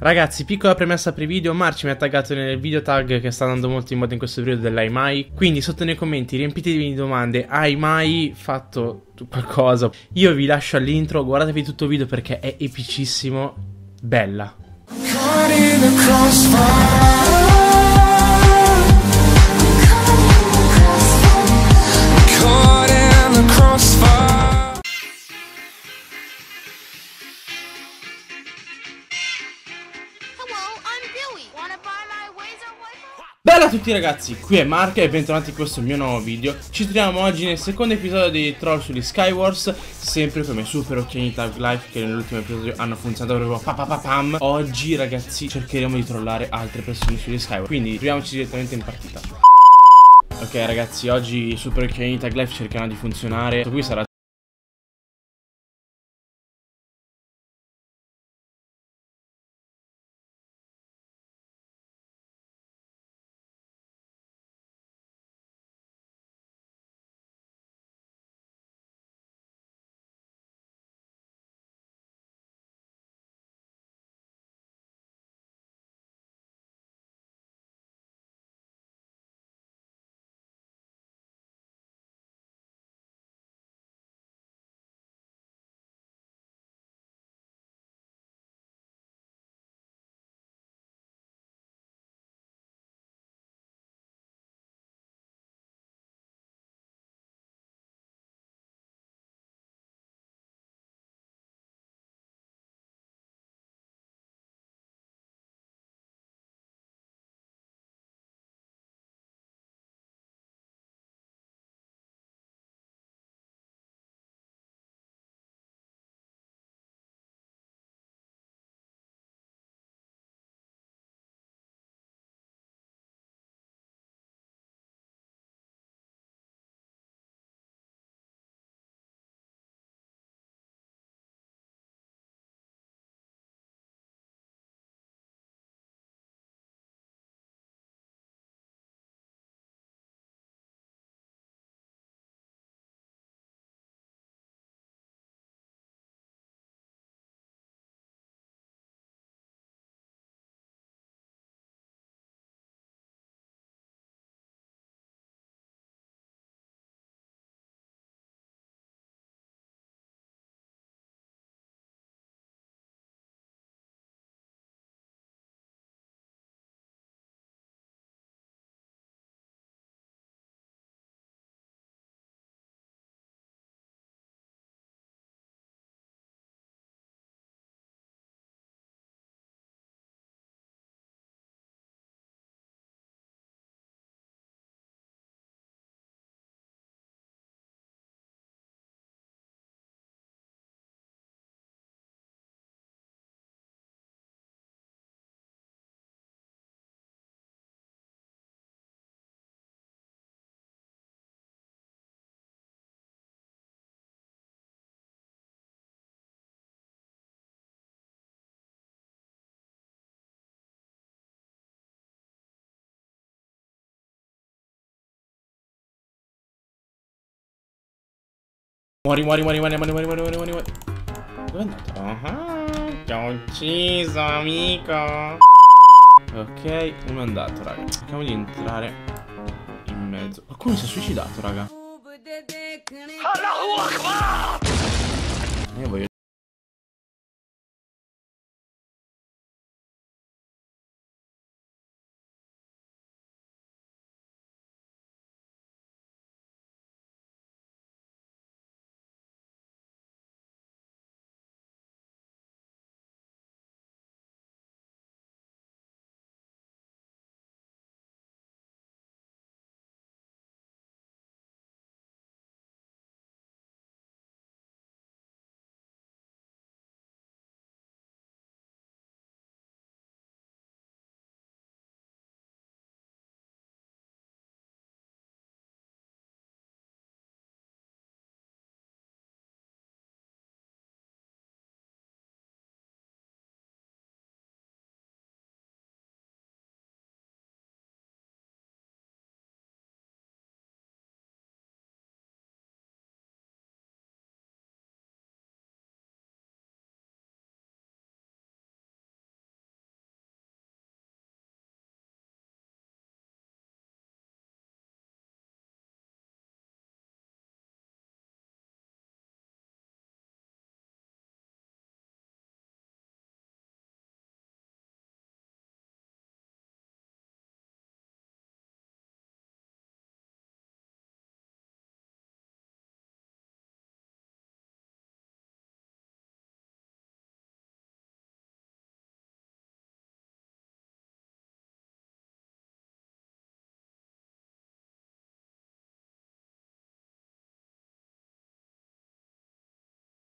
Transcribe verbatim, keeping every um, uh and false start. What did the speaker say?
Ragazzi, piccola premessa per i video, Marci mi ha taggato nel video tag che sta andando molto in moda in questo periodo dell'hai mai. Quindi sotto nei commenti riempitevi di domande: hai mai fatto qualcosa? Io vi lascio all'intro, guardatevi tutto il video perché è epicissimo. Bella. Bella a tutti ragazzi, qui è Mark e bentornati in questo mio nuovo video. Ci troviamo oggi nel secondo episodio di Troll sugli Skywars, sempre come super occhioni Tag Life che nell'ultimo episodio hanno funzionato proprio papapapam. Oggi ragazzi cercheremo di trollare altre persone sugli Skywars, quindi troviamoci direttamente in partita. Ok ragazzi, oggi i super occhioni Tag Life cercheranno di funzionare. Questo qui sarà Muori, muori, muori, muori, muori, muori, muori, muori, muori, muori. Dove è andato? Ah, ti ho ucciso, amico. Ok, uno è andato, raga. Cerchiamo di entrare in mezzo. Qualcuno si è suicidato, raga. Io voglio